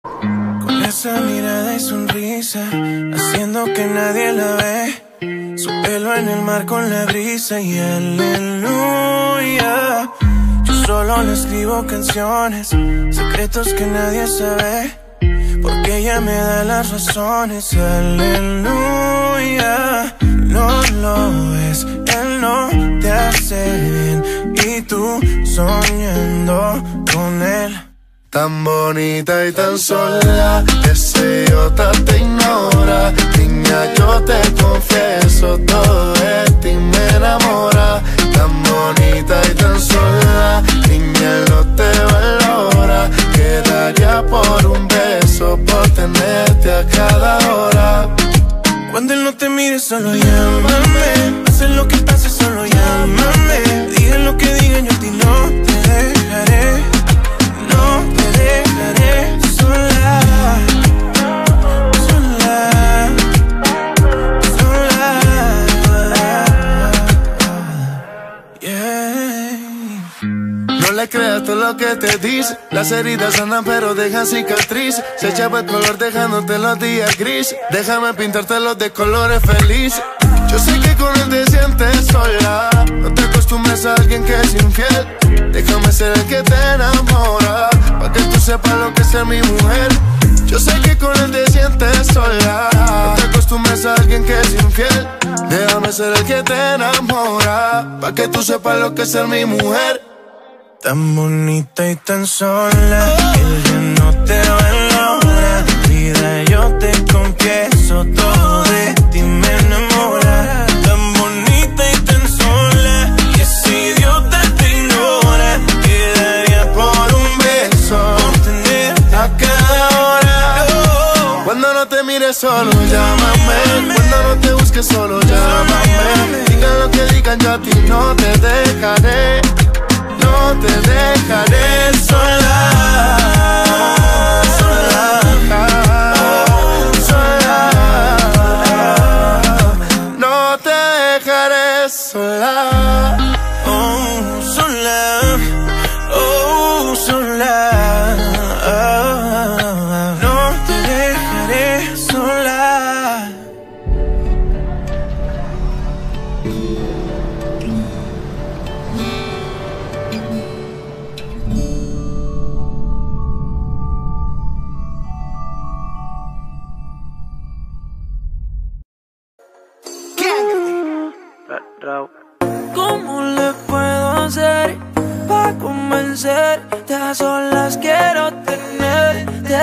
Con esa mirada y sonrisa, haciendo que nadie la ve. Su pelo en el mar con la brisa y aleluya. Yo solo le escribo canciones, secretos que nadie sabe, porque ella me da las razones. Aleluya. No lo ves, él no te hace bien, y tú soñando con él. Tan bonita y tan sola, ese idiota te ignora. Niña, yo te confieso, todo de ti me enamora. Tan bonita y tan sola, niña, él no te valora. Quedaría por un beso, por tenerte a cada hora. Cuando él no te mire, solo llámame. Pase lo que pase, solo llámame. Digan lo que digan, yo a ti no te dejaré. No te dejaré sola, sola, sola. Yeah. No le creas todo lo que te dice. Las heridas sanan pero dejan cicatriz. Se echaba el color dejándote los días gris. Déjame pintártelos de colores felices. Yo sé que con él te sientes sola. No te acostumbres a alguien que es infiel. Déjame ser el que te enamora, pa' que tú sepas lo que es ser mi mujer. Yo sé que con él te sientes sola. No te acostumbres a alguien que es infiel. Déjame ser el que te enamora, pa' que tú sepas lo que es ser mi mujer. Tan bonita y tan sola, él ya no te valora. Vida, yo te confieso, todo de ti me enamora. Tan bonita y tan sola, y ese idiota te ignora. Quedaría por un beso, por tenerte a cada hora. Cuando no te mires solo llámame, cuando no te busques solo llámame. Digan lo que digan, yo a ti no te dejaré. No te dejaré sola, sola, sola. No te dejaré sola. Oh, sola, oh, sola. No te dejaré sola. ¿Cómo le puedo hacer para convencerte? A solas quiero tenerte.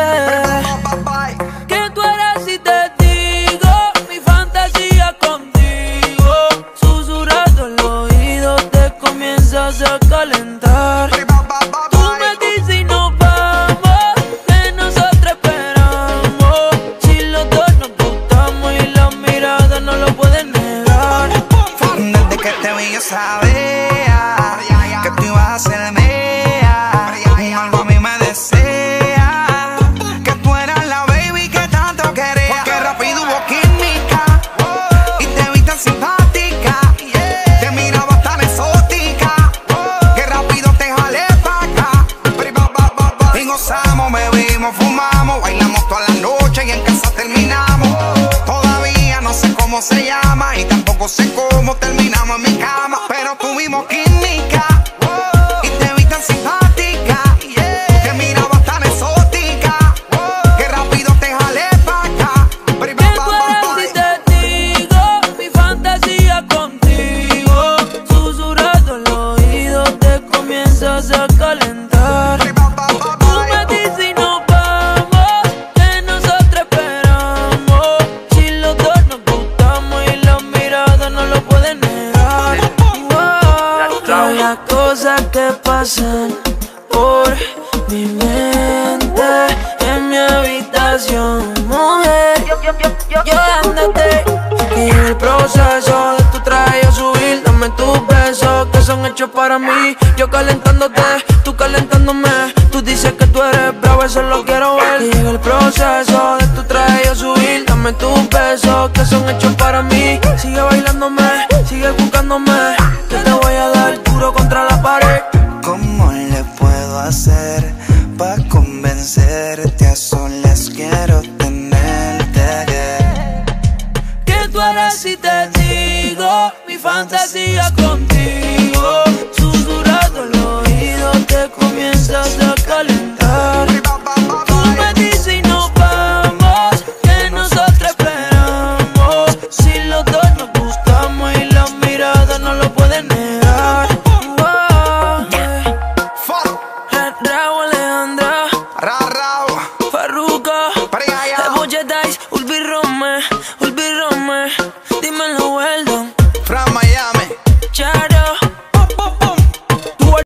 Que tú eres y te digo mi fantasía contigo. Susurrando el oído te comienzas a calentar. Tú me dices y nos vamos, que nosotros esperamos. Si los dos nos gustamos y la mirada no lo pueden negar. Desde que te vi yo sabía que tú ibas a ser mía. Algo a mí me desea, que tú eras la baby que tanto quería. Porque rápido hubo química y te vi tan simpática. Te miraba tan exótica, que rápido te jalé pa' acá. Y gozamos, bebimos, fumamos, bailamos toda la noche y en casa terminamos. Todavía no sé cómo se llama y tampoco sé cómo terminamos en mi cama, pero tuvimos química y te vi tan simpática. Te mirabas tan exótica, que rápido te jalé pa' acá. Que tú eres y te digo mi fantasía contigo. Susurrando el oído te comienzas a calentar. Tú me dices y nos vamos, que nosotros esperamos. Si los dos nos gustamos y la mirada no lo pueden negar. Wow, las cosas que pasan por mi mente en mi habitación, mujer. Yo dándote y en el proceso de tu traje a subir, dame tus besos que son hechos para mí. Yo calentándote, tú calentándome. Tú dices que tú eres bravo, eso lo quiero ver. Y en el proceso de tu traje a subir, dame tus besos que son hechos para mí. Sigue bailándome, sigue buscándome, que te voy a dar duro contra la pared. ¿Cómo le puedo hacer pa' convencerte a solas? mi fantasía contigo. Susurrando el oído te comienzas a calentar. Tú me dices y nos vamos, que nosotros esperamos. Si los dos nos gustamos y la mirada no lo pueden negar. Raúl Alejandra.